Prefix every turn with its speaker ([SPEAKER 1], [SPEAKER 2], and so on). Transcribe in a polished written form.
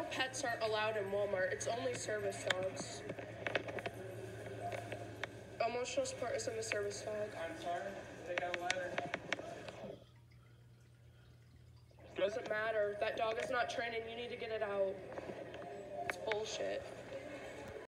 [SPEAKER 1] pets aren't allowed in Walmart. It's only service dogs. Emotional support isn't a service dog.
[SPEAKER 2] I'm sorry. They got a ladder.
[SPEAKER 1] Doesn't matter. That dog is not trained and you need to get it out. It's bullshit.